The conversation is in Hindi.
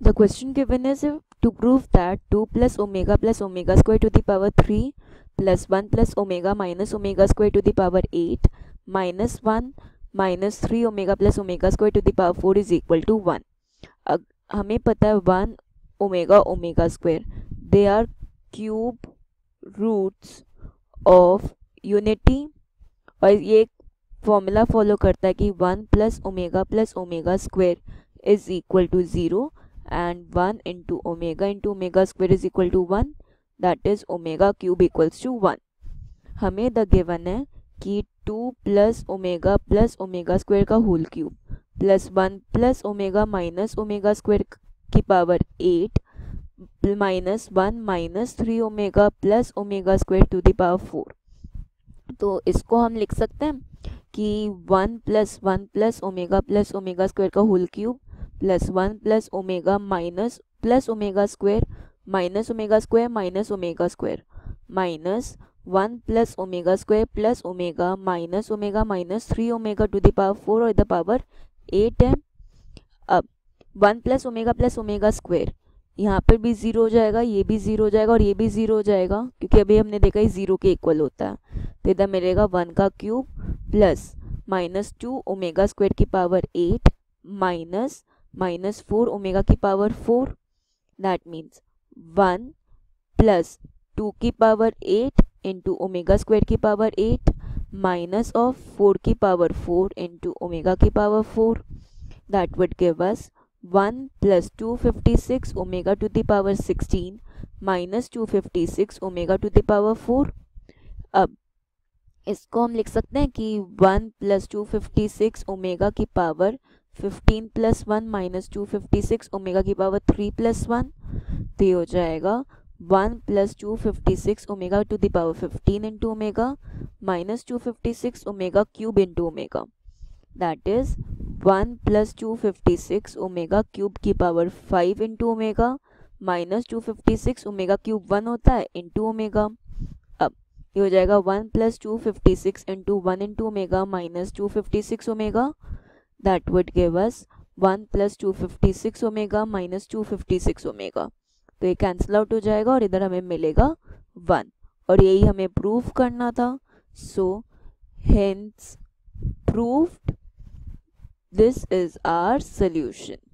The question given is to prove that 2 plus omega square to the power 3 plus 1 plus omega minus omega square to the power 8 minus 1 minus 3 omega plus omega square to the power 4 is equal to 1. हमें पता है 1 omega omega square they are cube roots of unity, और ये फॉर्मूला फॉलो करता है कि 1 plus omega square is equal to 0 and 1 into omega square is equal to 1, that is omega cube equals to 1. हमें द गिवन है कि 2 प्लस ओमेगा स्क्वायर का whole cube plus 1 plus omega square की power 8 minus 1 minus 3 omega plus omega square to the power 4. तो इसको हम लिख सकते हैं कि 1 प्लस ओमेगा स्क्वायर का whole cube plus 1 plus omega minus plus omega square minus omega square minus omega square minus 1 plus omega square plus omega minus 3 omega to the power 4 और द पावर 8 है. अब 1 प्लस ओमेगा स्क्वायर यहाँ पर भी 0 हो जाएगा, ये भी 0 हो जाएगा और ये भी 0 हो जाएगा, क्योंकि अभी हमने देखा ये 0 के इक्वल होता है. तो इधर मिलेगा 1 का cube plus minus 2 omega square की पावर 8 माइनस 4 ओमेगा की पावर 4. दैट मीन्स 1 प्लस 2 की पावर 8 इंटू ओमेगा स्क्वायर की पावर 8 माइनस ऑफ 4 की पावर 4 इंटू ओमेगा की power 4. That would give us 1 plus 256 omega to the power 16 minus 256 omega to the power 4. अब इसको हम लिख सकते हैं कि 1 प्लस 256 ओमेगा की पावर 15 प्लस 1 माइनस 256 ओमेगा की पावर 3 प्लस 1. तो ये हो जाएगा 1 plus 256 omega to the power 15 into omega minus 256 omega cube into omega. That is 1 plus 256 omega cube की power 5 into omega minus 256 omega cube 1 होता है इंटू ओमेगा. अब ये हो जाएगा 1 plus 256 into 1 into omega minus 256 omega. That would give us 1 plus 256 omega minus 256 omega. तो ये कैंसिल आउट हो जाएगा और इधर हमें मिलेगा 1, और यही हमें प्रूव करना था. सो hence proved. This is our solution.